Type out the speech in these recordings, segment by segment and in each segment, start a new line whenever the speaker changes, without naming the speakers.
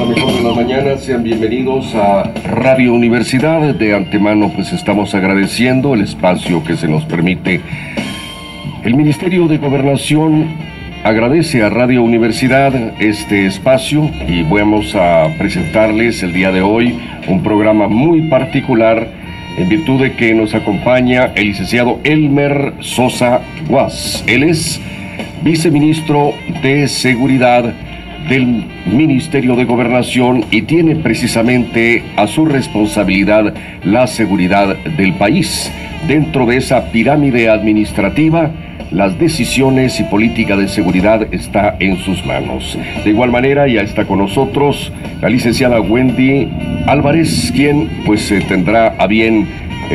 la mejor de las mañanas, sean bienvenidos a Radio Universidad. De antemano pues estamos agradeciendo el espacio que se nos permite. El Ministerio de Gobernación agradece a Radio Universidad este espacio y vamos a presentarles el día de hoy un programa muy particular en virtud de que nos acompaña el licenciado Elmer Sosa Guas. Él es viceministro de Seguridad del Ministerio de Gobernación y tiene precisamente a su responsabilidad la seguridad del país. Dentro de esa pirámide administrativa, las decisiones y política de seguridad está en sus manos. De igual manera, ya está con nosotros la licenciada Wendy Álvarez, quien pues tendrá a bien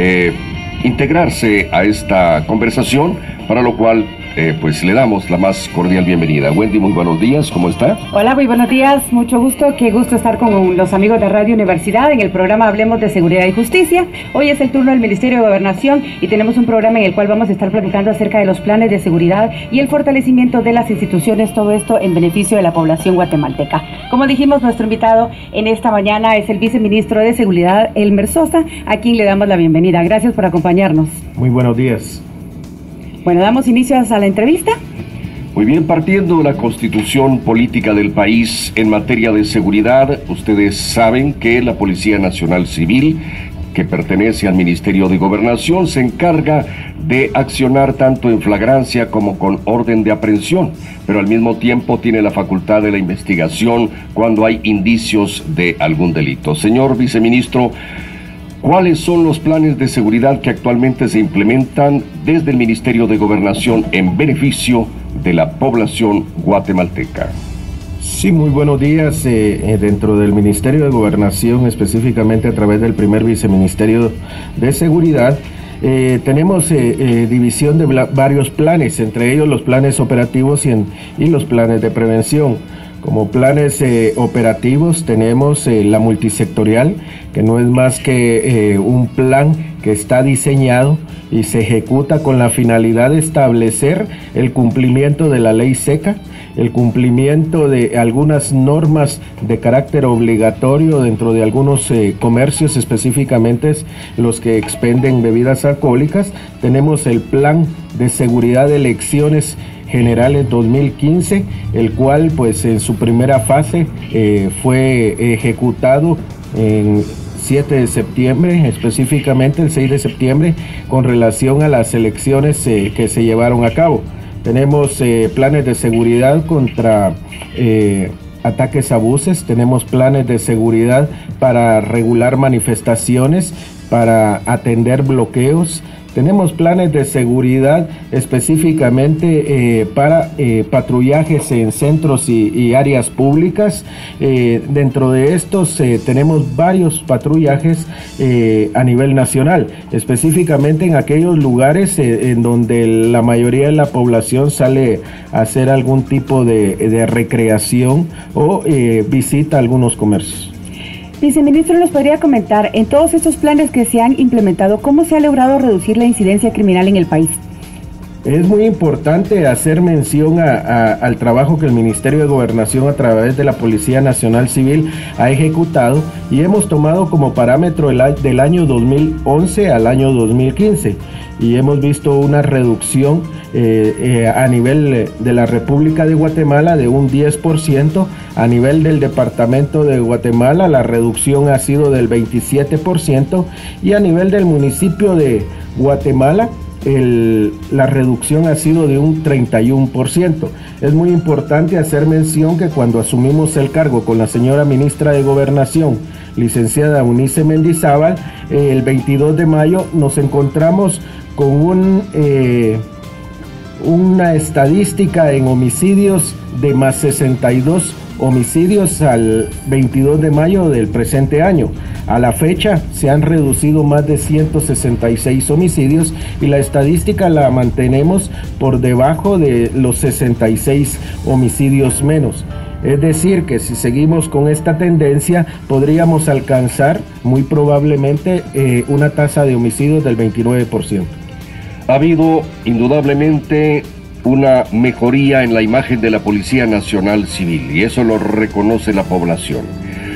integrarse a esta conversación, para lo cual pues le damos la más cordial bienvenida. Wendy, muy buenos días, ¿cómo está?
Hola, muy buenos días, mucho gusto, qué gusto estar con los amigos de Radio Universidad en el programa Hablemos de Seguridad y Justicia. Hoy es el turno del Ministerio de Gobernación y tenemos un programa en el cual vamos a estar platicando acerca de los planes de seguridad y el fortalecimiento de las instituciones, todo esto en beneficio de la población guatemalteca. Como dijimos, nuestro invitado en esta mañana es el viceministro de Seguridad, Elmer Sosa, a quien le damos la bienvenida. Gracias por acompañarnos.
Muy buenos días.
Bueno, damos inicio a la entrevista.
Muy bien, partiendo de la constitución política del país en materia de seguridad, ustedes saben que la Policía Nacional Civil, que pertenece al Ministerio de Gobernación, se encarga de accionar tanto en flagrancia como con orden de aprehensión, pero al mismo tiempo tiene la facultad de la investigación cuando hay indicios de algún delito. Señor viceministro, ¿cuáles son los planes de seguridad que actualmente se implementan desde el Ministerio de Gobernación en beneficio de la población guatemalteca?
Sí, muy buenos días. Dentro del Ministerio de Gobernación, específicamente a través del primer viceministerio de Seguridad, tenemos división de varios planes, entre ellos los planes operativos y los planes de prevención. Como planes operativos tenemos la multisectorial, que no es más que un plan que está diseñado y se ejecuta con la finalidad de establecer el cumplimiento de la ley seca, el cumplimiento de algunas normas de carácter obligatorio dentro de algunos comercios, específicamente los que expenden bebidas alcohólicas. Tenemos el plan de seguridad de elecciones generales 2015, el cual pues en su primera fase fue ejecutado en 7 de septiembre, específicamente el 6 de septiembre, con relación a las elecciones que se llevaron a cabo. Tenemos planes de seguridad contra ataques a buses, tenemos planes de seguridad para regular manifestaciones, para atender bloqueos. Tenemos planes de seguridad específicamente para patrullajes en centros y áreas públicas. Dentro de estos tenemos varios patrullajes a nivel nacional, específicamente en aquellos lugares en donde la mayoría de la población sale a hacer algún tipo de recreación o visita algunos comercios.
Viceministro, ¿nos podría comentar, en todos estos planes que se han implementado, cómo se ha logrado reducir la incidencia criminal en el país?
Es muy importante hacer mención al trabajo que el Ministerio de Gobernación a través de la Policía Nacional Civil ha ejecutado, y hemos tomado como parámetro del año 2011 al año 2015 y hemos visto una reducción a nivel de la República de Guatemala de un 10%, a nivel del Departamento de Guatemala la reducción ha sido del 27% y a nivel del municipio de Guatemala la reducción ha sido de un 31%. Es muy importante hacer mención que cuando asumimos el cargo con la señora ministra de Gobernación, licenciada Eunice Mendizábal, el 22 de mayo nos encontramos con una estadística en homicidios de más 62 homicidios al 22 de mayo del presente año. A la fecha se han reducido más de 166 homicidios y la estadística la mantenemos por debajo de los 66 homicidios menos. Es decir, que si seguimos con esta tendencia podríamos alcanzar muy probablemente una tasa de homicidios del 29%.
Ha habido indudablemente una mejoría en la imagen de la Policía Nacional Civil y eso lo reconoce la población.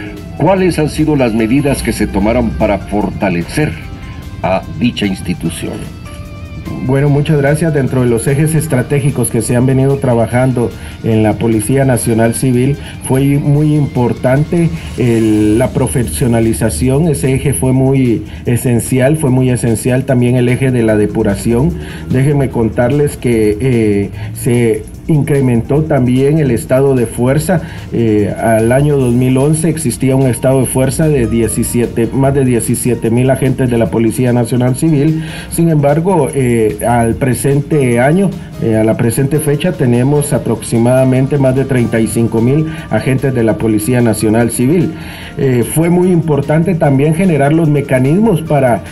¿Cuáles han sido las medidas que se tomaron para fortalecer a dicha institución?
Bueno, muchas gracias. Dentro de los ejes estratégicos que se han venido trabajando en la Policía Nacional Civil, fue muy importante la profesionalización. Ese eje fue muy esencial también el eje de la depuración. Déjenme contarles que se incrementó también el estado de fuerza. Al año 2011 existía un estado de fuerza de más de 17,000 agentes de la Policía Nacional Civil. Sin embargo, al presente año, a la presente fecha, tenemos aproximadamente más de 35,000 agentes de la Policía Nacional Civil. Fue muy importante también generar los mecanismos para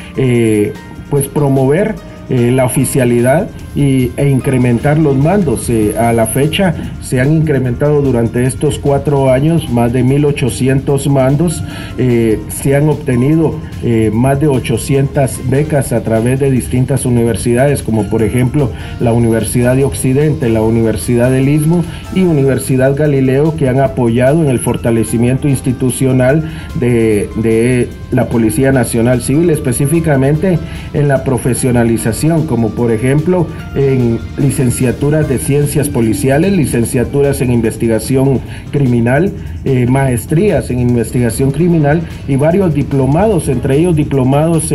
promover la oficialidad e incrementar los mandos. A la fecha se han incrementado durante estos 4 años más de 1,800 mandos. Se han obtenido más de 800 becas a través de distintas universidades, como por ejemplo la Universidad de Occidente, la Universidad del Istmo y Universidad Galileo, que han apoyado en el fortalecimiento institucional de la Policía Nacional Civil, específicamente en la profesionalización, como por ejemplo en licenciaturas de ciencias policiales, licenciaturas en investigación criminal, maestrías en investigación criminal y varios diplomados, entre ellos diplomados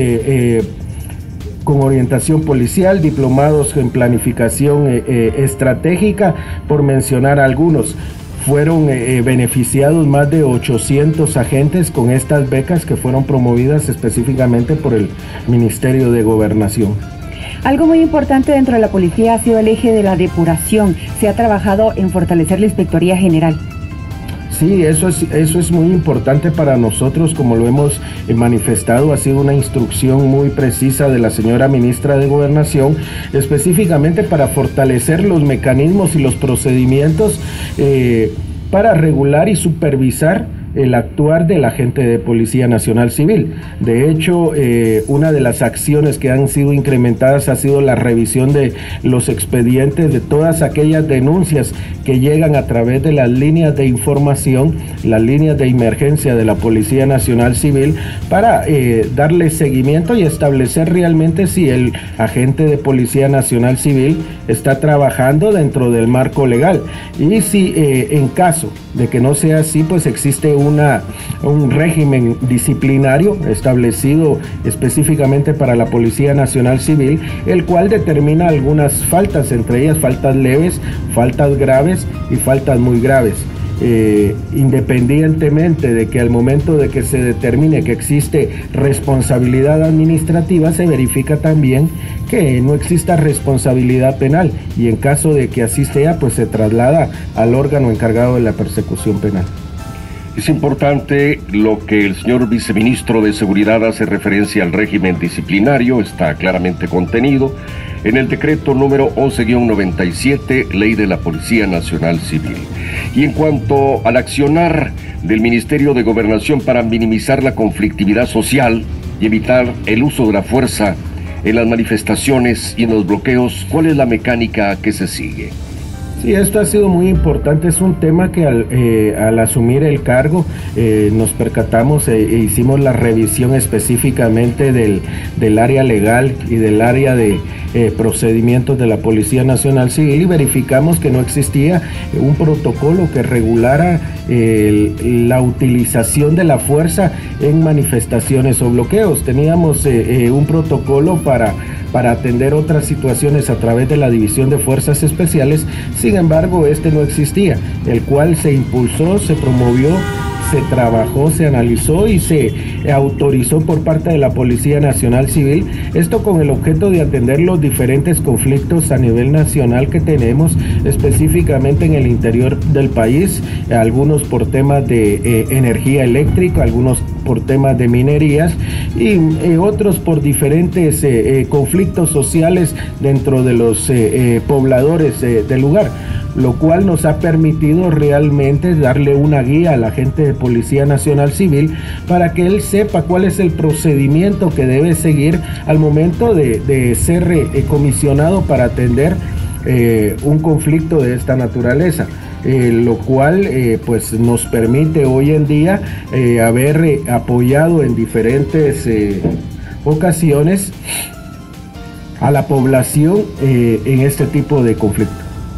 con orientación policial, diplomados en planificación estratégica, por mencionar algunos. Fueron beneficiados más de 800 agentes con estas becas que fueron promovidas específicamente por el Ministerio de Gobernación.
Algo muy importante dentro de la policía ha sido el eje de la depuración. Se ha trabajado en fortalecer la Inspectoría General.
Sí, eso es muy importante para nosotros, como lo hemos manifestado. Ha sido una instrucción muy precisa de la señora ministra de Gobernación, específicamente para fortalecer los mecanismos y los procedimientos para regular y supervisar el actuar del agente de Policía Nacional Civil. De hecho, una de las acciones que han sido incrementadas ha sido la revisión de los expedientes de todas aquellas denuncias que llegan a través de las líneas de información, las líneas de emergencia de la Policía Nacional Civil, para darle seguimiento y establecer realmente si el agente de Policía Nacional Civil está trabajando dentro del marco legal. Y si en caso de que no sea así, pues existe un régimen disciplinario establecido específicamente para la Policía Nacional Civil, el cual determina algunas faltas, entre ellas faltas leves, faltas graves y faltas muy graves. Independientemente de que al momento de que se determine que existe responsabilidad administrativa, se verifica también que no exista responsabilidad penal, y en caso de que así sea, pues se traslada al órgano encargado de la persecución penal.
Es importante lo que el señor viceministro de Seguridad hace referencia al régimen disciplinario. Está claramente contenido en el decreto número 11-97, Ley de la Policía Nacional Civil. Y en cuanto al accionar del Ministerio de Gobernación para minimizar la conflictividad social y evitar el uso de la fuerza en las manifestaciones y en los bloqueos, ¿cuál es la mecánica que se sigue?
Sí, esto ha sido muy importante. Es un tema que al asumir el cargo nos percatamos e hicimos la revisión específicamente del área legal y del área de procedimientos de la Policía Nacional Civil, y verificamos que no existía un protocolo que regulara la utilización de la fuerza en manifestaciones o bloqueos. Teníamos un protocolo para atender otras situaciones a través de la División de Fuerzas Especiales. Sin embargo, este no existía, el cual se impulsó, se promovió, se trabajó, se analizó y se autorizó por parte de la Policía Nacional Civil, esto con el objeto de atender los diferentes conflictos a nivel nacional que tenemos, específicamente en el interior del país, algunos por temas de energía eléctrica, algunos por temas de minerías y otros por diferentes conflictos sociales dentro de los pobladores del lugar, lo cual nos ha permitido realmente darle una guía a la gente de Policía Nacional Civil para que él sepa cuál es el procedimiento que debe seguir al momento de ser comisionado para atender un conflicto de esta naturaleza. lo cual pues nos permite hoy en día haber apoyado en diferentes ocasiones a la población en este tipo de conflicto.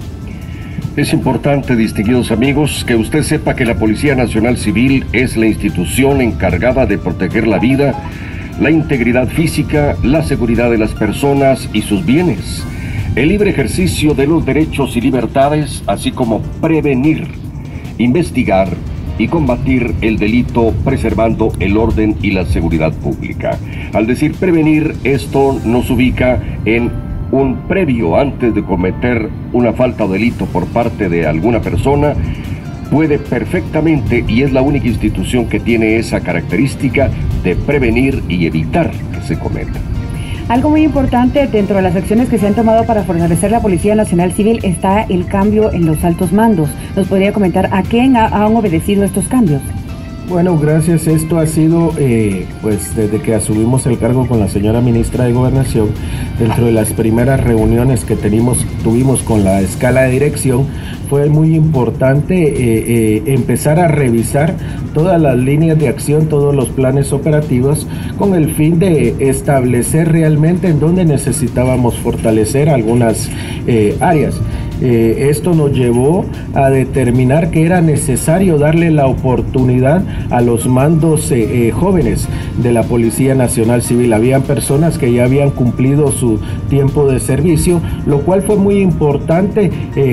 Es importante, distinguidos amigos, que usted sepa que la Policía Nacional Civil es la institución encargada de proteger la vida, la integridad física, la seguridad de las personas y sus bienes, el libre ejercicio de los derechos y libertades, así como prevenir, investigar y combatir el delito preservando el orden y la seguridad pública. Al decir prevenir, esto nos ubica en un previo antes de cometer una falta o delito por parte de alguna persona. Puede perfectamente, y es la única institución que tiene esa característica de prevenir y evitar que se cometa.
Algo muy importante dentro de las acciones que se han tomado para fortalecer la Policía Nacional Civil está el cambio en los altos mandos. ¿Nos podría comentar a quién han obedecido estos cambios?
Bueno, gracias. Esto ha sido, pues desde que asumimos el cargo con la señora ministra de Gobernación, dentro de las primeras reuniones que tuvimos con la escala de dirección, fue muy importante empezar a revisar todas las líneas de acción, todos los planes operativos, con el fin de establecer realmente en dónde necesitábamos fortalecer algunas áreas. Esto nos llevó a determinar que era necesario darle la oportunidad a los mandos jóvenes de la Policía Nacional Civil. Habían personas que ya habían cumplido su tiempo de servicio, lo cual fue muy importante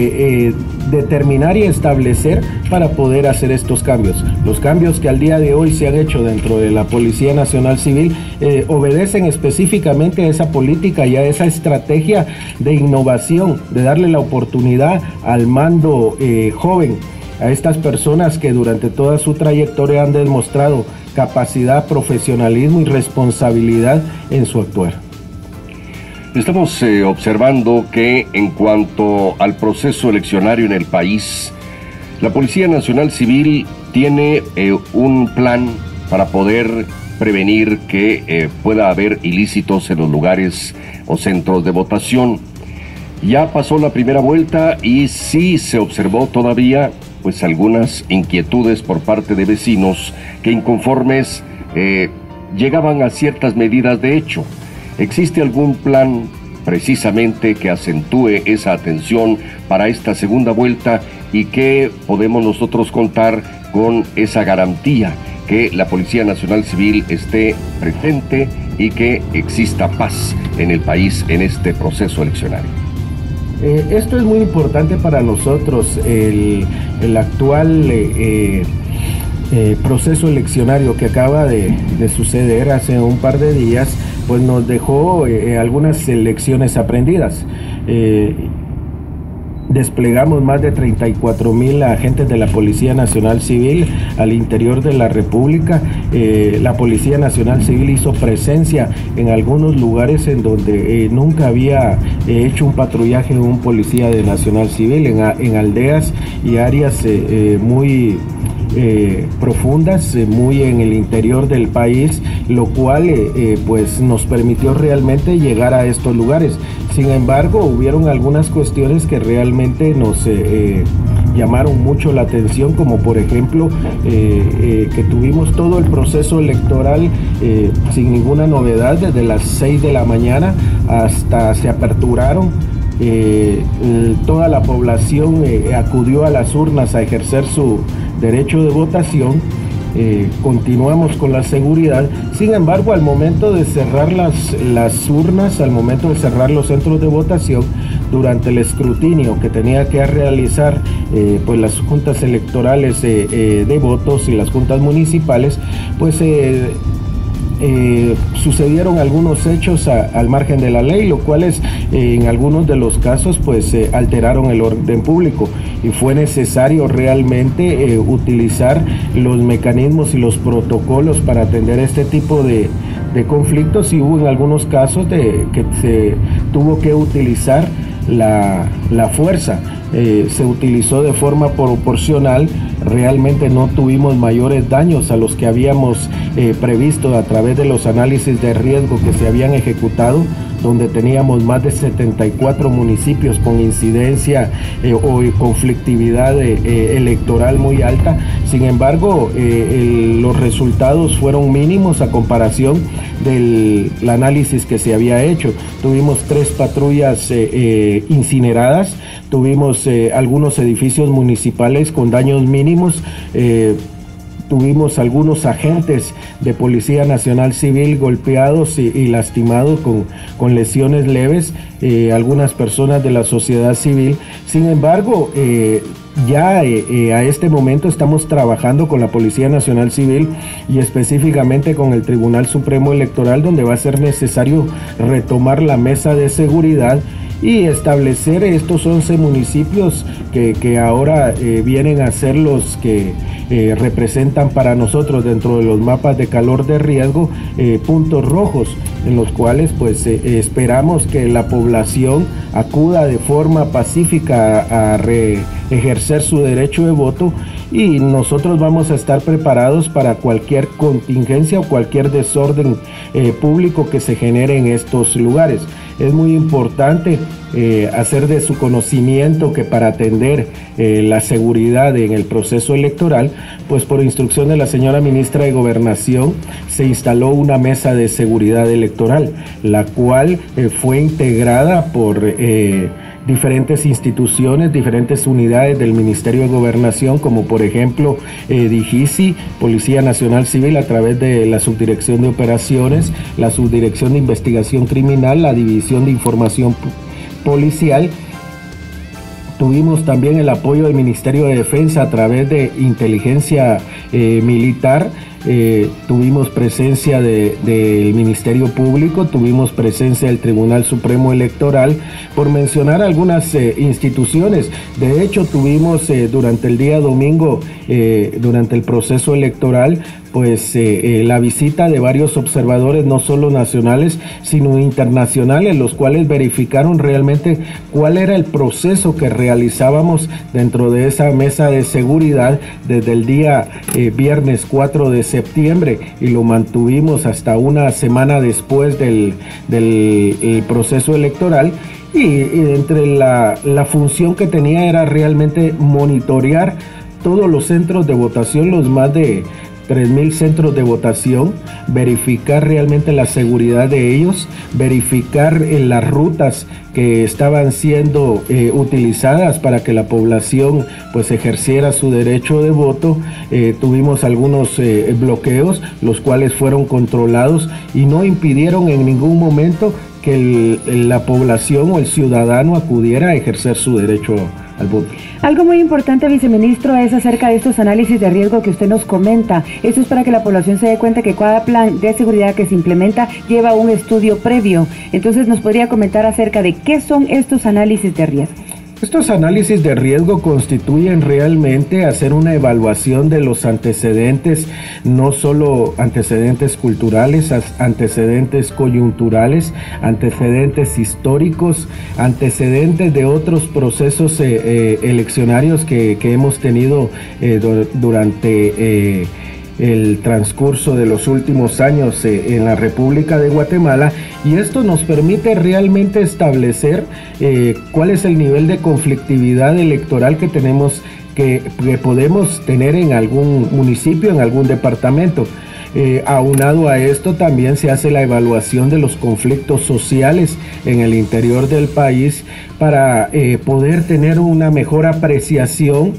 determinar y establecer para poder hacer estos cambios. Los cambios que al día de hoy se han hecho dentro de la Policía Nacional Civil obedecen específicamente a esa política y a esa estrategia de innovación, de darle la oportunidad al mando joven, a estas personas que durante toda su trayectoria han demostrado capacidad, profesionalismo y responsabilidad en su actuar.
Estamos observando que en cuanto al proceso eleccionario en el país, la Policía Nacional Civil tiene un plan para poder prevenir que pueda haber ilícitos en los lugares o centros de votación. Ya pasó la primera vuelta y sí se observó todavía pues algunas inquietudes por parte de vecinos que inconformes llegaban a ciertas medidas de hecho. ¿Existe algún plan precisamente que acentúe esa atención para esta segunda vuelta y que podemos nosotros contar con esa garantía que la Policía Nacional Civil esté presente y que exista paz en el país en este proceso eleccionario?
Esto es muy importante para nosotros. El actual proceso eleccionario que acaba de suceder hace un par de días, pues nos dejó algunas lecciones aprendidas. Desplegamos más de 34,000 agentes de la Policía Nacional Civil al interior de la República. La Policía Nacional Civil hizo presencia en algunos lugares en donde nunca había hecho un patrullaje un policía de Nacional Civil, en aldeas y áreas muy profundas, muy en el interior del país, lo cual pues nos permitió realmente llegar a estos lugares. Sin embargo, hubieron algunas cuestiones que realmente nos llamaron mucho la atención, como por ejemplo que tuvimos todo el proceso electoral sin ninguna novedad, desde las 6 de la mañana hasta se aperturaron. Toda la población acudió a las urnas a ejercer su derecho de votación. Continuamos con la seguridad. Sin embargo, al momento de cerrar las urnas, al momento de cerrar los centros de votación, durante el escrutinio que tenía que realizar pues las juntas electorales de votos y las juntas municipales, pues sucedieron algunos hechos al margen de la ley, lo cual en algunos de los casos pues alteraron el orden público, y fue necesario realmente utilizar los mecanismos y los protocolos para atender este tipo de conflictos, y hubo en algunos casos que se tuvo que utilizar la fuerza. Se utilizó de forma proporcional. Realmente no tuvimos mayores daños a los que habíamos previsto a través de los análisis de riesgo que se habían ejecutado donde teníamos más de 74 municipios con incidencia o conflictividad electoral muy alta. Sin embargo, los resultados fueron mínimos a comparación del análisis que se había hecho. Tuvimos 3 patrullas incineradas, tuvimos algunos edificios municipales con daños mínimos, tuvimos algunos agentes de Policía Nacional Civil golpeados y lastimados con lesiones leves, algunas personas de la sociedad civil. Sin embargo, a este momento estamos trabajando con la Policía Nacional Civil y específicamente con el Tribunal Supremo Electoral, donde va a ser necesario retomar la mesa de seguridad y establecer estos 11 municipios que ahora vienen a ser los que representan para nosotros dentro de los mapas de calor de riesgo puntos rojos, en los cuales pues esperamos que la población acuda de forma pacífica a ejercer su derecho de voto, y nosotros vamos a estar preparados para cualquier contingencia o cualquier desorden público que se genere en estos lugares. Es muy importante hacer de su conocimiento que para atender la seguridad en el proceso electoral, pues por instrucción de la señora ministra de Gobernación se instaló una mesa de seguridad electoral, la cual fue integrada por diferentes instituciones, diferentes unidades del Ministerio de Gobernación, como por ejemplo DIGICI, Policía Nacional Civil, a través de la Subdirección de Operaciones, la Subdirección de Investigación Criminal, la División de Información Policial. Tuvimos también el apoyo del Ministerio de Defensa a través de Inteligencia Militar. Tuvimos presencia del Ministerio Público, tuvimos presencia del Tribunal Supremo Electoral, por mencionar algunas instituciones. De hecho, tuvimos durante el día domingo, durante el proceso electoral, pues la visita de varios observadores, no solo nacionales, sino internacionales, los cuales verificaron realmente cuál era el proceso que realizábamos dentro de esa mesa de seguridad desde el día viernes 4 de septiembre, y lo mantuvimos hasta una semana después del proceso electoral. Y entre la función que tenía era realmente monitorear todos los centros de votación, los más de 3,000 centros de votación, verificar realmente la seguridad de ellos, verificar las rutas que estaban siendo utilizadas para que la población pues ejerciera su derecho de voto. Tuvimos algunos bloqueos, los cuales fueron controlados y no impidieron en ningún momento que la población o el ciudadano acudiera a ejercer su derecho al voto.
Algo muy importante, viceministro, es acerca de estos análisis de riesgo que usted nos comenta. Esto es para que la población se dé cuenta que cada plan de seguridad que se implementa lleva un estudio previo. Entonces, ¿nos podría comentar acerca de qué son estos análisis de riesgo?
Estos análisis de riesgo constituyen realmente hacer una evaluación de los antecedentes, no solo antecedentes culturales, antecedentes coyunturales, antecedentes históricos, antecedentes de otros procesos eleccionarios que hemos tenido durante el transcurso de los últimos años en la República de Guatemala, y esto nos permite realmente establecer cuál es el nivel de conflictividad electoral que tenemos, que podemos tener en algún municipio, en algún departamento. Aunado a esto, también se hace la evaluación de los conflictos sociales en el interior del país para poder tener una mejor apreciación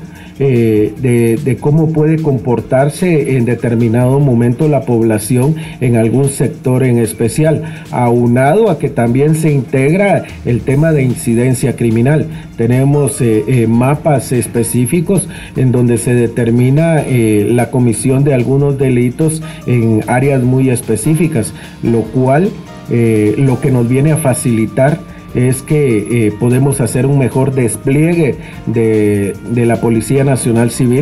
de cómo puede comportarse en determinado momento la población en algún sector en especial, aunado a que también se integra el tema de incidencia criminal. Tenemos mapas específicos en donde se determina la comisión de algunos delitos en áreas muy específicas, lo cual lo que nos viene a facilitar es que podemos hacer un mejor despliegue de la Policía Nacional Civil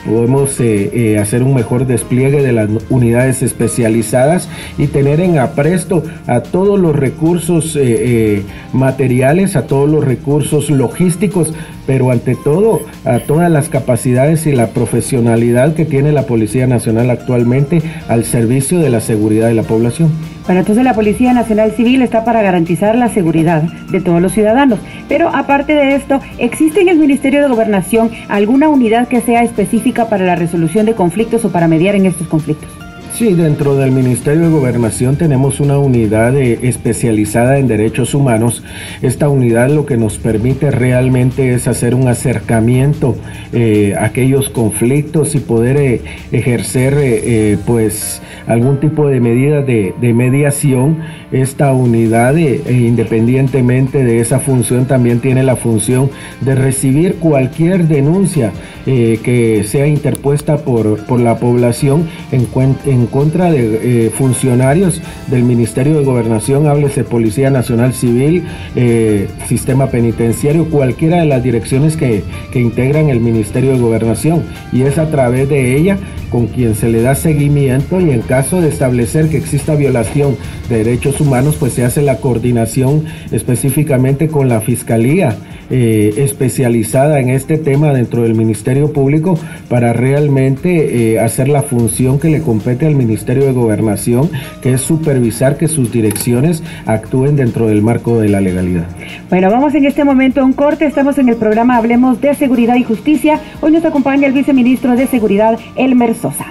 podemos hacer un mejor despliegue de las unidades especializadas y tener en apresto a todos los recursos materiales, a todos los recursos logísticos, pero ante todo a todas las capacidades y la profesionalidad que tiene la Policía Nacional actualmente al servicio de la seguridad de la población.
Bueno, entonces la Policía Nacional Civil está para garantizar la seguridad de todos los ciudadanos, pero aparte de esto, ¿existe en el Ministerio de Gobernación alguna unidad que sea específica para la resolución de conflictos o para mediar en estos conflictos?
Sí, dentro del Ministerio de Gobernación tenemos una unidad especializada en derechos humanos. Esta unidad lo que nos permite realmente es hacer un acercamiento a aquellos conflictos y poder ejercer pues algún tipo de medida de mediación. Esta unidad, independientemente de esa función, también tiene la función de recibir cualquier denuncia que sea interpuesta por la población en contra de funcionarios del Ministerio de Gobernación, háblese Policía Nacional Civil, Sistema Penitenciario, cualquiera de las direcciones que integran el Ministerio de Gobernación, y es a través de ella con quien se le da seguimiento, y en caso de establecer que exista violación de derechos humanos, pues se hace la coordinación específicamente con la Fiscalía especializada en este tema dentro del Ministerio Público para realmente hacer la función que le compete al Ministerio de Gobernación, que es supervisar que sus direcciones actúen dentro del marco de la legalidad.
Bueno, vamos en este momento a un corte. Estamos en el programa Hablemos de Seguridad y Justicia. Hoy nos acompaña el viceministro de Seguridad, Elmer Sosa.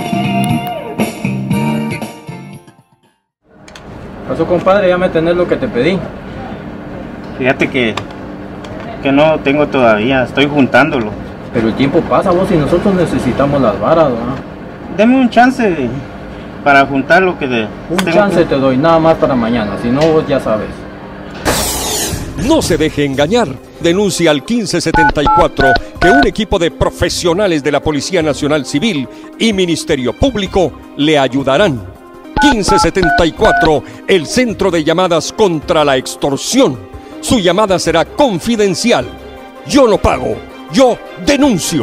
Pasó, compadre, ya me tenés lo que te pedí.
Fíjate que no tengo todavía, estoy juntándolo.
Pero el tiempo pasa, vos, y nosotros necesitamos las varas, ¿no?
Deme un chance para juntar lo que
Un chance te doy, nada más para mañana, si no, vos ya sabes.
No se deje engañar. Denuncia al 1574 que un equipo de profesionales de la Policía Nacional Civil y Ministerio Público le ayudarán. 1574, el centro de llamadas contra la extorsión. Su llamada será confidencial. Yo no pago, yo denuncio.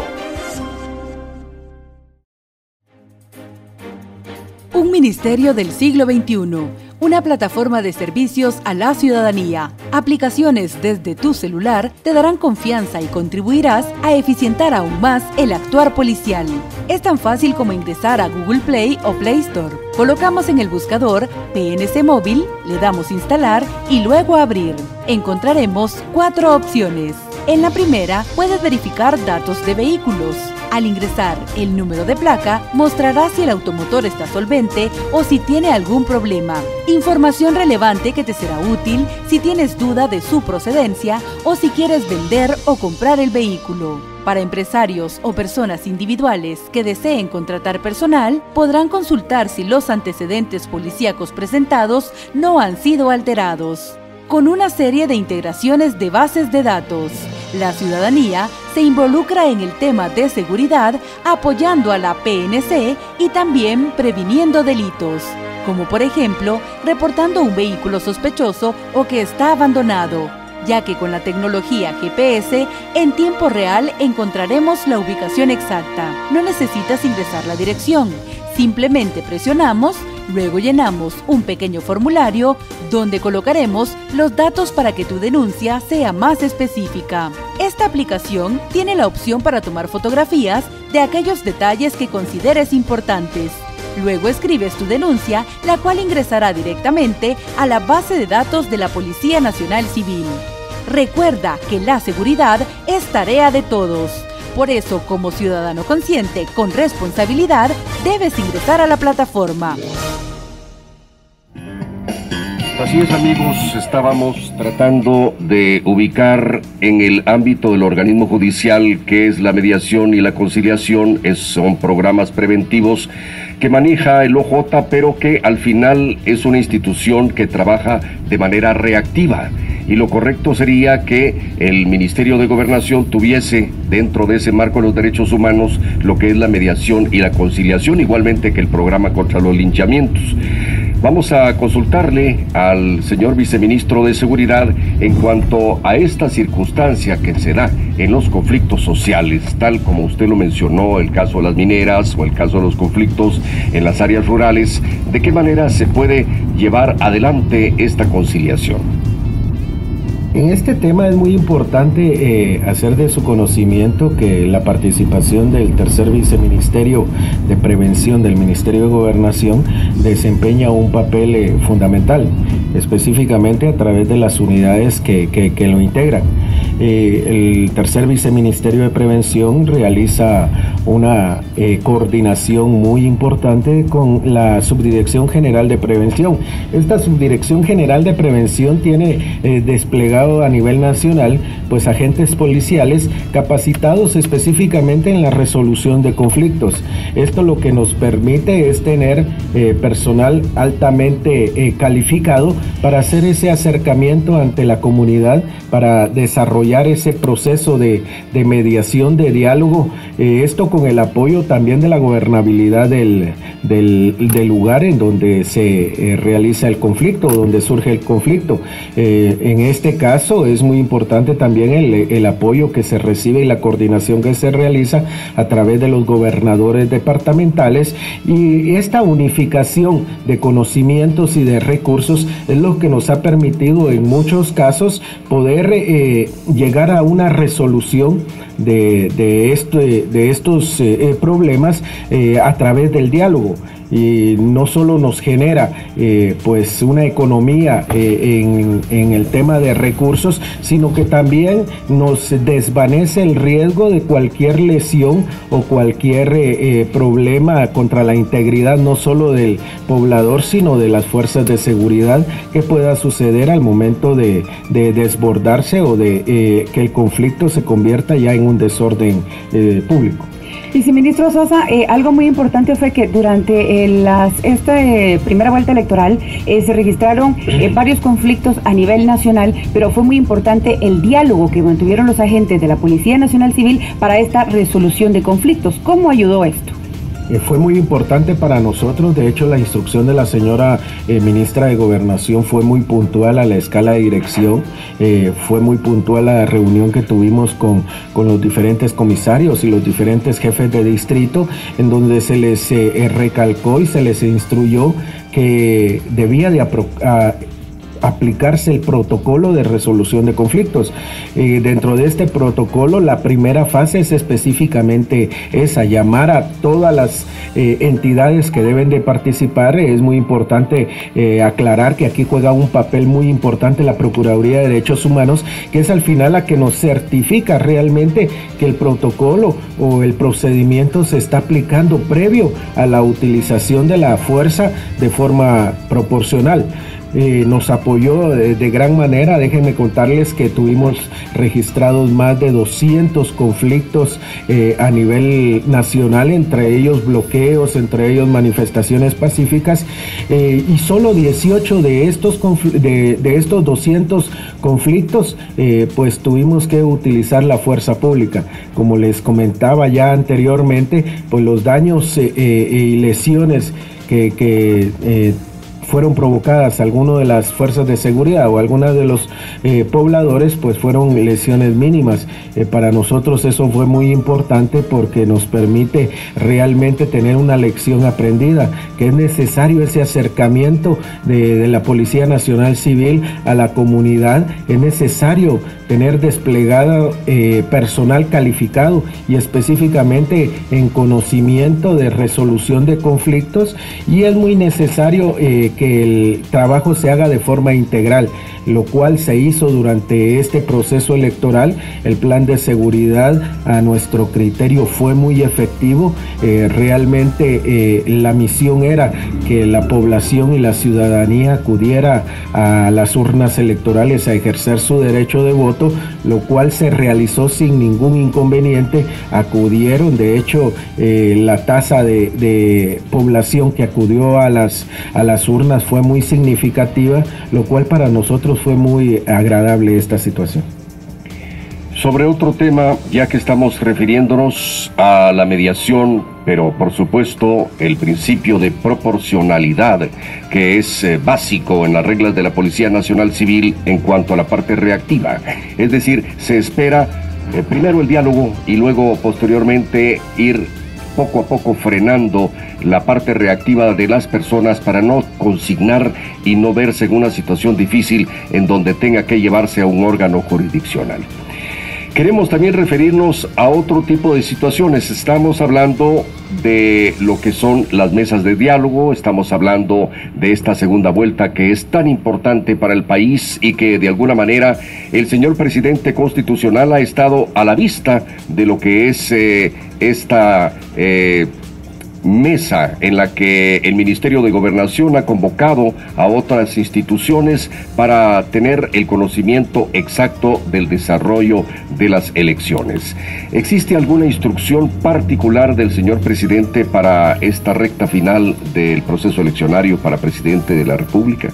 Un ministerio del siglo XXI, una plataforma de servicios a la ciudadanía. Aplicaciones desde tu celular te darán confianza y contribuirás a eficientar aún más el actuar policial. Es tan fácil como ingresar a Google Play o Play Store. Colocamos en el buscador PNC Móvil, le damos instalar y luego abrir. Encontraremos 4 opciones. En la primera, puedes verificar datos de vehículos. Al ingresar el número de placa, mostrará si el automotor está solvente o si tiene algún problema. Información relevante que te será útil si tienes duda de su procedencia o si quieres vender o comprar el vehículo. Para empresarios o personas individuales que deseen contratar personal, podrán consultar si los antecedentes policíacos presentados no han sido alterados. Con una serie de integraciones de bases de datos, la ciudadanía se involucra en el tema de seguridad apoyando a la PNC y también previniendo delitos, como por ejemplo reportando un vehículo sospechoso o que está abandonado, ya que con la tecnología GPS en tiempo real encontraremos la ubicación exacta. No necesitas ingresar la dirección, simplemente presionamos. Luego llenamos un pequeño formulario donde colocaremos los datos para que tu denuncia sea más específica. Esta aplicación tiene la opción para tomar fotografías de aquellos detalles que consideres importantes. Luego escribes tu denuncia, la cual ingresará directamente a la base de datos de la Policía Nacional Civil. Recuerda que la seguridad es tarea de todos. Por eso, como ciudadano consciente con responsabilidad, debes ingresar a la plataforma.
Así es, amigos, estábamos tratando de ubicar en el ámbito del organismo judicial que es la mediación y la conciliación. Son programas preventivos que maneja el OJ, pero que al final es una institución que trabaja de manera reactiva. Y lo correcto sería que el Ministerio de Gobernación tuviese dentro de ese marco de los derechos humanos lo que es la mediación y la conciliación, igualmente que el programa contra los linchamientos. Vamos a consultarle al señor viceministro de Seguridad en cuanto a esta circunstancia que se da en los conflictos sociales, tal como usted lo mencionó, el caso de las mineras o el caso de los conflictos en las áreas rurales. ¿De qué manera se puede llevar adelante esta conciliación?
En este tema es muy importante hacer de su conocimiento que la participación del tercer viceministerio de prevención del Ministerio de Gobernación desempeña un papel fundamental, específicamente a través de las unidades que lo integran. El tercer viceministerio de prevención realiza una coordinación muy importante con la Subdirección General de Prevención. Esta Subdirección General de Prevención tiene desplegado a nivel nacional pues agentes policiales capacitados específicamente en la resolución de conflictos. Esto lo que nos permite es tener personal altamente calificado para hacer ese acercamiento ante la comunidad, para desarrollar ese proceso de mediación, de diálogo, esto con el apoyo también de la gobernabilidad del lugar en donde se realiza el conflicto, donde surge el conflicto. En este caso es muy importante también el apoyo que se recibe y la coordinación que se realiza a través de los gobernadores departamentales, y esta unificación de conocimientos y de recursos es lo que nos ha permitido en muchos casos poder llegar a una resolución de estos problemas a través del diálogo. Y no solo nos genera pues una economía en el tema de recursos, sino que también nos desvanece el riesgo de cualquier lesión o cualquier problema contra la integridad, no solo del poblador, sino de las fuerzas de seguridad, que pueda suceder al momento de desbordarse o de que el conflicto se convierta ya en un desorden público.
Viceministro Sosa, algo muy importante fue que durante esta primera vuelta electoral se registraron varios conflictos a nivel nacional, pero fue muy importante el diálogo que mantuvieron los agentes de la Policía Nacional Civil para esta resolución de conflictos. ¿Cómo ayudó esto?
Fue muy importante para nosotros. De hecho, la instrucción de la señora ministra de Gobernación fue muy puntual a la escala de dirección, fue muy puntual a la reunión que tuvimos con los diferentes comisarios y los diferentes jefes de distrito, en donde se les recalcó y se les instruyó que debía de aplicarse el protocolo de resolución de conflictos. Dentro de este protocolo, la primera fase es específicamente esa: llamar a todas las entidades que deben de participar. Es muy importante aclarar que aquí juega un papel muy importante la Procuraduría de Derechos Humanos, que es al final la que nos certifica realmente que el protocolo o el procedimiento se está aplicando previo a la utilización de la fuerza de forma proporcional. Nos apoyó de gran manera. Déjenme contarles que tuvimos registrados más de 200 conflictos a nivel nacional, entre ellos bloqueos, entre ellos manifestaciones pacíficas, y solo 18 de estos 200 conflictos pues tuvimos que utilizar la fuerza pública. Como les comentaba ya anteriormente, pues los daños y lesiones que fueron provocadas a alguno de las fuerzas de seguridad o algunas de los pobladores, pues fueron lesiones mínimas. Para nosotros eso fue muy importante porque nos permite realmente tener una lección aprendida, que es necesario ese acercamiento de la Policía Nacional Civil a la comunidad. Es necesario tener desplegado personal calificado y específicamente en conocimiento de resolución de conflictos, y es muy necesario que el trabajo se haga de forma integral, lo cual se hizo durante este proceso electoral. El plan de seguridad, a nuestro criterio, fue muy efectivo. Realmente la misión era que la población y la ciudadanía acudiera a las urnas electorales a ejercer su derecho de voto, lo cual se realizó sin ningún inconveniente. Acudieron, de hecho, la tasa de población que acudió a las urnas fue muy significativa, lo cual para nosotros fue muy agradable esta situación.
Sobre otro tema, ya que estamos refiriéndonos a la mediación, pero por supuesto el principio de proporcionalidad, que es básico en las reglas de la Policía Nacional Civil en cuanto a la parte reactiva. Es decir, se espera primero el diálogo y luego posteriormente ir poco a poco frenando la parte reactiva de las personas para no consignar y no verse en una situación difícil en donde tenga que llevarse a un órgano jurisdiccional. Queremos también referirnos a otro tipo de situaciones. Estamos hablando de lo que son las mesas de diálogo, estamos hablando de esta segunda vuelta que es tan importante para el país y que de alguna manera el señor presidente constitucional ha estado a la vista de lo que es esta mesa en la que el Ministerio de Gobernación ha convocado a otras instituciones para tener el conocimiento exacto del desarrollo de las elecciones. ¿Existe alguna instrucción particular del señor presidente para esta recta final del proceso eleccionario para presidente de la República?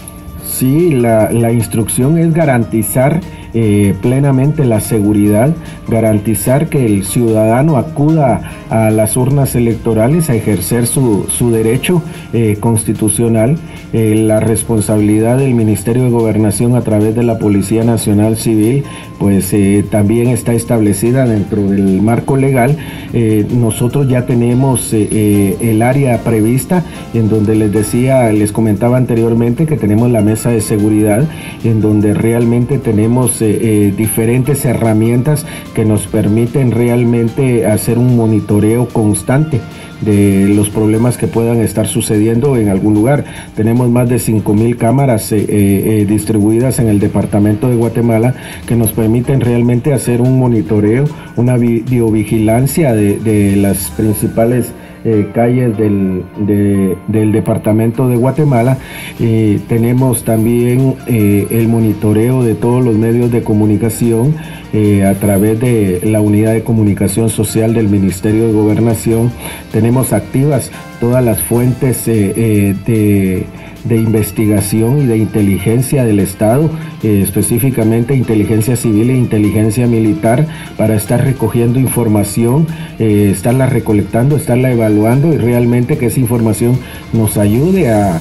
Sí, la instrucción es garantizar plenamente la seguridad, garantizar que el ciudadano acuda a las urnas electorales a ejercer su derecho constitucional. La responsabilidad del Ministerio de Gobernación a través de la Policía Nacional Civil pues también está establecida dentro del marco legal. Nosotros ya tenemos el área prevista en donde les comentaba anteriormente que tenemos la mesa de seguridad en donde realmente tenemos diferentes herramientas que nos permiten realmente hacer un monitoreo constante de los problemas que puedan estar sucediendo en algún lugar. Tenemos más de 5,000 cámaras distribuidas en el departamento de Guatemala que nos permiten realmente hacer un monitoreo, una videovigilancia de las principales calles del departamento de Guatemala. Tenemos también el monitoreo de todos los medios de comunicación a través de la unidad de comunicación social del Ministerio de Gobernación. Tenemos activas todas las fuentes de investigación y de inteligencia del Estado, específicamente inteligencia civil e inteligencia militar, para estar recogiendo información, estarla recolectando, estarla evaluando y realmente que esa información nos ayude a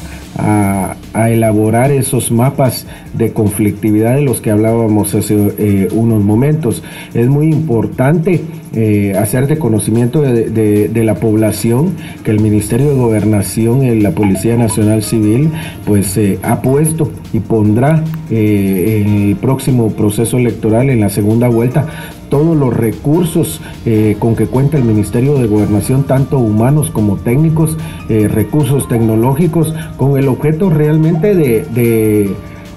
elaborar esos mapas de conflictividad de los que hablábamos hace unos momentos. Es muy importante hacer de conocimiento de la población que el Ministerio de Gobernación y la Policía Nacional Civil pues ha puesto y pondrá en el próximo proceso electoral, en la segunda vuelta, todos los recursos con que cuenta el Ministerio de Gobernación, tanto humanos como técnicos, recursos tecnológicos, con el objeto realmente de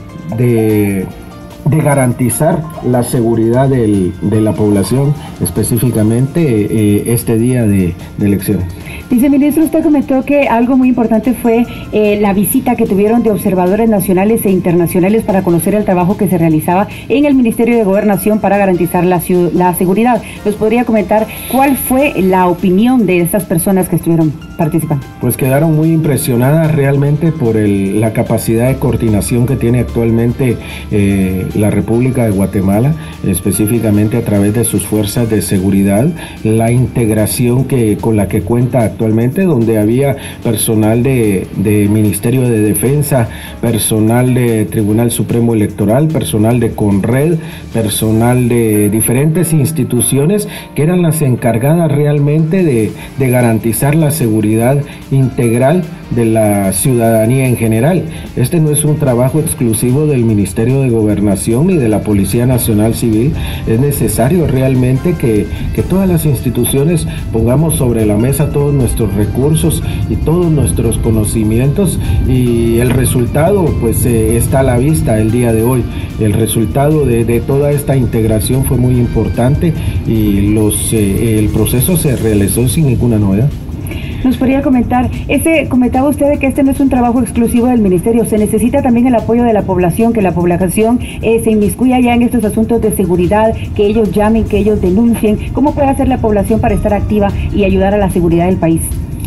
garantizar la seguridad de la población, específicamente este día de elecciones.
Viceministro, usted comentó que algo muy importante fue la visita que tuvieron de observadores nacionales e internacionales para conocer el trabajo que se realizaba en el Ministerio de Gobernación para garantizar la seguridad. ¿Nos podría comentar cuál fue la opinión de estas personas que estuvieron participando?
Pues quedaron muy impresionadas realmente por la capacidad de coordinación que tiene actualmente la República de Guatemala, específicamente a través de sus fuerzas de seguridad, la integración con la que cuenta actualmente, donde había personal de Ministerio de Defensa, personal de Tribunal Supremo Electoral, personal de CONRED, personal de diferentes instituciones que eran las encargadas realmente de garantizar la seguridad integral de la ciudadanía en general. Este no es un trabajo exclusivo del Ministerio de Gobernación ni de la Policía Nacional Civil. Es necesario realmente que todas las instituciones pongamos sobre la mesa todos nuestros recursos y todos nuestros conocimientos, y el resultado pues está a la vista el día de hoy. El resultado de toda esta integración fue muy importante y el proceso se realizó sin ninguna novedad.
¿Nos podría comentar, comentaba usted de que este no es un trabajo exclusivo del Ministerio, se necesita también el apoyo de la población, que la población se inmiscuya ya en estos asuntos de seguridad, que ellos llamen, que ellos denuncien? ¿Cómo puede hacer la población para estar activa y ayudar a la seguridad del país?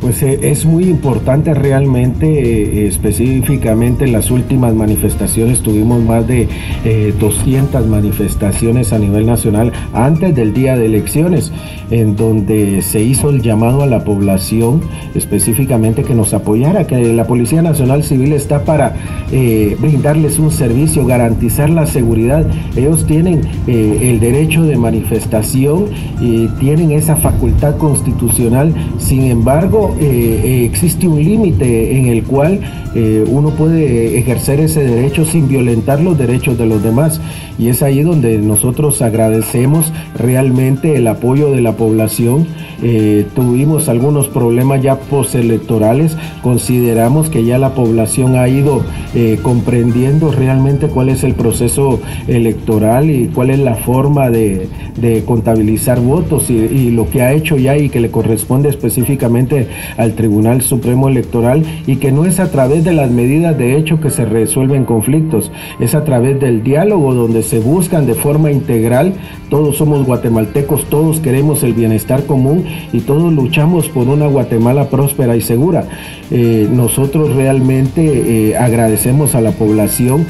Pues es muy importante realmente, específicamente en las últimas manifestaciones tuvimos más de 200 manifestaciones a nivel nacional antes del día de elecciones, en donde se hizo el llamado a la población específicamente que nos apoyara, que la Policía Nacional Civil está para brindarles un servicio, garantizar la seguridad. Ellos tienen el derecho de manifestación y tienen esa facultad constitucional. Sin embargo, existe un límite en el cual uno puede ejercer ese derecho sin violentar los derechos de los demás, y es ahí donde nosotros agradecemos realmente el apoyo de la población. Tuvimos algunos problemas ya postelectorales, consideramos que ya la población ha ido comprendiendo realmente cuál es el proceso electoral y cuál es la forma de contabilizar votos y lo que ha hecho ya y que le corresponde específicamente al Tribunal Supremo Electoral, y que no es a través de las medidas de hecho que se resuelven conflictos, es a través del diálogo donde se buscan de forma integral. Todos somos guatemaltecos, todos queremos el bienestar común y todos luchamos por una Guatemala próspera y segura. Nosotros realmente agradecemos a la población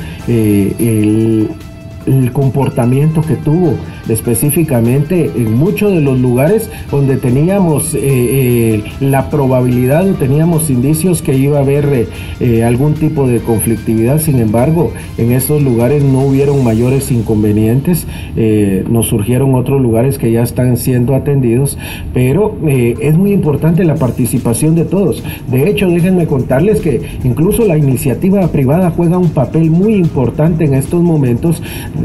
el comportamiento que tuvo, específicamente en muchos de los lugares donde teníamos la probabilidad o teníamos indicios que iba a haber algún tipo de conflictividad. Sin embargo, en esos lugares no hubieron mayores inconvenientes. Nos surgieron otros lugares que ya están siendo atendidos, pero es muy importante la participación de todos. De hecho, déjenme contarles que incluso la iniciativa privada juega un papel muy importante en estos momentos.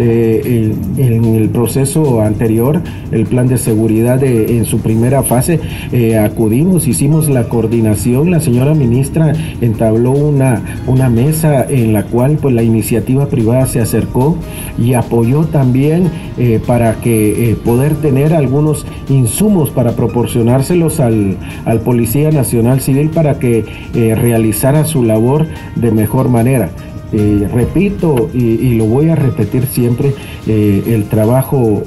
En el proceso anterior, el plan de seguridad en su primera fase, acudimos, hicimos la coordinación. La señora ministra entabló una mesa en la cual pues la iniciativa privada se acercó y apoyó también para que poder tener algunos insumos para proporcionárselos al Policía Nacional Civil para que realizara su labor de mejor manera. Repito y lo voy a repetir siempre, el trabajo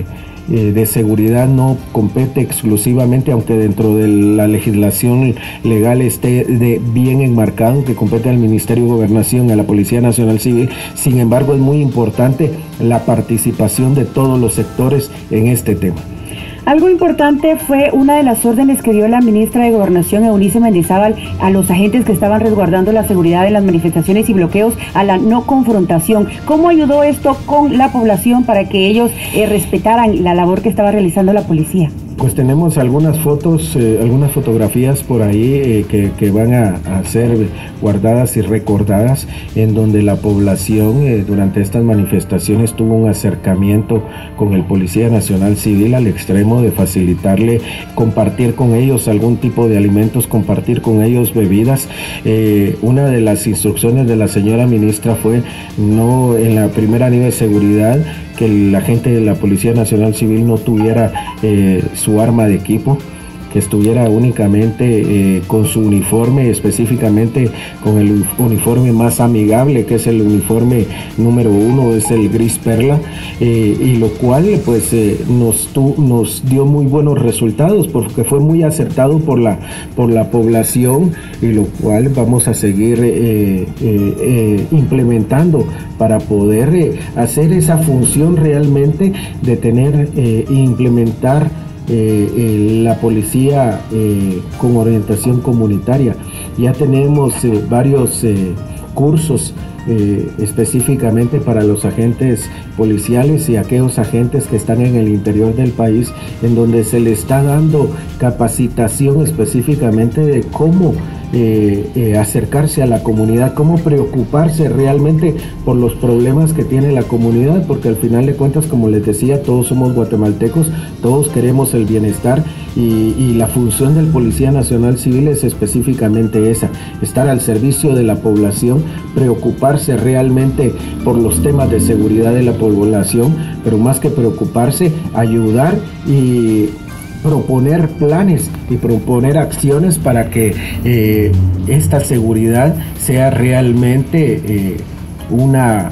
de seguridad no compete exclusivamente, aunque dentro de la legislación legal esté bien enmarcado, que compete al Ministerio de Gobernación, a la Policía Nacional Civil. Sin embargo, es muy importante la participación de todos los sectores en este tema.
Algo importante fue una de las órdenes que dio la ministra de Gobernación, Eunice Mendizábal, a los agentes que estaban resguardando la seguridad de las manifestaciones y bloqueos a la no confrontación. ¿Cómo ayudó esto con la población para que ellos respetaran la labor que estaba realizando la policía?
Pues tenemos algunas fotos, algunas fotografías por ahí que van a ser guardadas y recordadas, en donde la población durante estas manifestaciones tuvo un acercamiento con el Policía Nacional Civil al extremo de facilitarle compartir con ellos algún tipo de alimentos, compartir con ellos bebidas. Una de las instrucciones de la señora ministra fue no en la primera nivel de seguridad que la gente de la Policía Nacional Civil no tuviera su arma de equipo, que estuviera únicamente con su uniforme, específicamente con el uniforme más amigable, que es el uniforme número 1, es el gris perla, y lo cual pues nos dio muy buenos resultados, porque fue muy acertado por la población, y lo cual vamos a seguir implementando para poder hacer esa función realmente de tener implementar la policía con orientación comunitaria. Ya tenemos varios cursos específicamente para los agentes policiales y aquellos agentes que están en el interior del país, en donde se le está dando capacitación específicamente de cómo acercarse a la comunidad, cómo preocuparse realmente por los problemas que tiene la comunidad, porque al final de cuentas, como les decía, todos somos guatemaltecos, todos queremos el bienestar, y la función del Policía Nacional Civil es específicamente esa, estar al servicio de la población, preocuparse realmente por los temas de seguridad de la población, pero más que preocuparse, ayudar y proponer planes y proponer acciones para que esta seguridad sea realmente una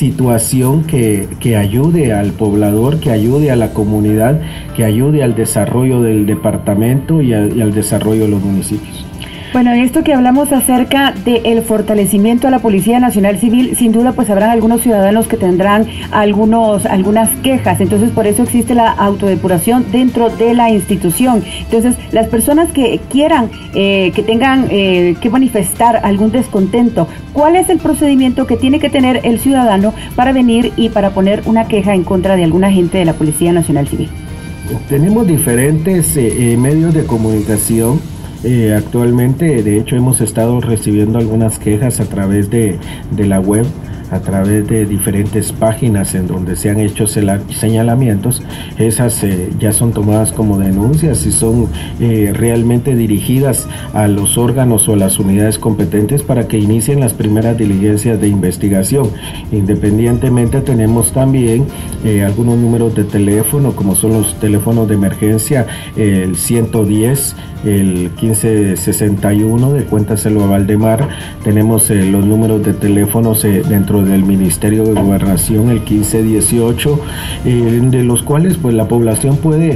situación que ayude al poblador, que ayude a la comunidad, que ayude al desarrollo del departamento y al desarrollo de los municipios.
Bueno, en esto que hablamos acerca del fortalecimiento a la Policía Nacional Civil, sin duda pues habrán algunos ciudadanos que tendrán algunas quejas, entonces por eso existe la autodepuración dentro de la institución. Entonces, las personas que quieran, que tengan que manifestar algún descontento, ¿cuál es el procedimiento que tiene que tener el ciudadano para venir y para poner una queja en contra de algún agente de la Policía Nacional Civil?
Tenemos diferentes medios de comunicación. Actualmente, de hecho, hemos estado recibiendo algunas quejas a través de la web, a través de diferentes páginas en donde se han hecho señalamientos. Esas ya son tomadas como denuncias y son realmente dirigidas a los órganos o a las unidades competentes para que inicien las primeras diligencias de investigación. Independientemente, tenemos también algunos números de teléfono, como son los teléfonos de emergencia, el 110, el 1561 de Cuéntaselo a Valdemar. Tenemos los números de teléfonos dentro del Ministerio de Gobernación, el 1518, de los cuales pues la población puede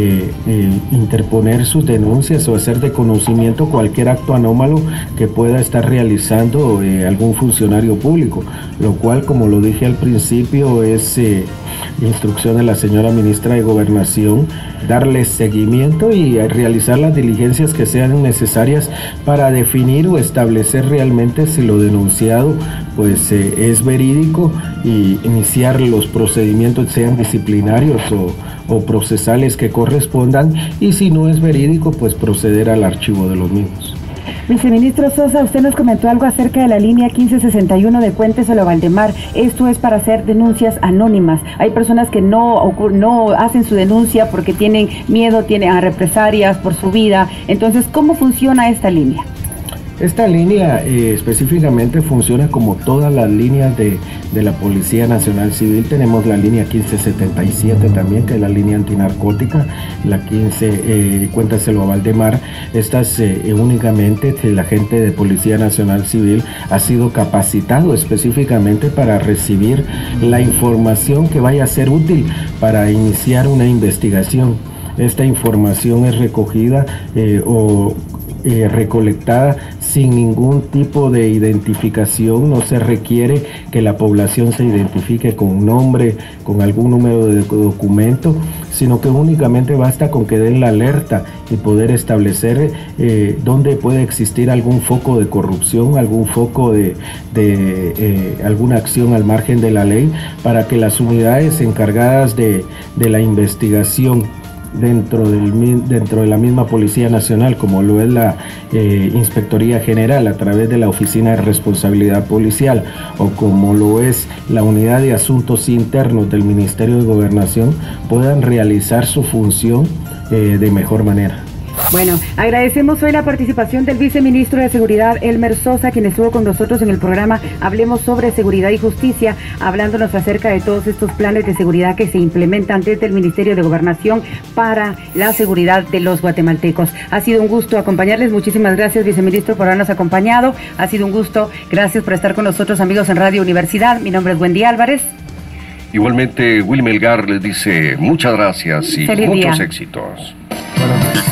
interponer sus denuncias o hacer de conocimiento cualquier acto anómalo que pueda estar realizando algún funcionario público, lo cual, como lo dije al principio, es instrucción de la señora ministra de Gobernación darle seguimiento y realizar las diligencias que sean necesarias para definir o establecer realmente si lo denunciado pues es verídico y iniciar los procedimientos, sean disciplinarios o procesales, que correspondan, y si no es verídico pues proceder al archivo de los mismos.
Viceministro Sosa, usted nos comentó algo acerca de la línea 1561 de Cuénteselo a Valdemar. Esto es para hacer denuncias anónimas. Hay personas que no hacen su denuncia porque tienen miedo, tienen represalias por su vida. Entonces, ¿cómo funciona esta línea?
Esta línea específicamente funciona como todas las líneas de la Policía Nacional Civil. Tenemos la línea 1577 también, que es la línea antinarcótica, la 15 Cuéntaselo a Valdemar. Estas únicamente la gente de Policía Nacional Civil ha sido capacitado específicamente para recibir la información que vaya a ser útil para iniciar una investigación. Esta información es recogida recolectada sin ningún tipo de identificación. No se requiere que la población se identifique con un nombre, con algún número de documento, sino que únicamente basta con que den la alerta y poder establecer dónde puede existir algún foco de corrupción, algún foco de alguna acción al margen de la ley, para que las unidades encargadas de la investigación dentro de la misma Policía Nacional, como lo es la Inspectoría General a través de la Oficina de Responsabilidad Policial, o como lo es la Unidad de Asuntos Internos del Ministerio de Gobernación, puedan realizar su función de mejor manera.
Bueno, agradecemos hoy la participación del viceministro de Seguridad, Elmer Sosa, quien estuvo con nosotros en el programa Hablemos sobre Seguridad y Justicia, hablándonos acerca de todos estos planes de seguridad que se implementan desde el Ministerio de Gobernación para la seguridad de los guatemaltecos. Ha sido un gusto acompañarles. Muchísimas gracias, viceministro, por habernos acompañado. Ha sido un gusto. Gracias por estar con nosotros, amigos, en Radio Universidad. Mi nombre es Wendy Álvarez.
Igualmente, Willy Melgar les dice muchas gracias y
Feliz
muchos
día.
éxitos.
Bueno.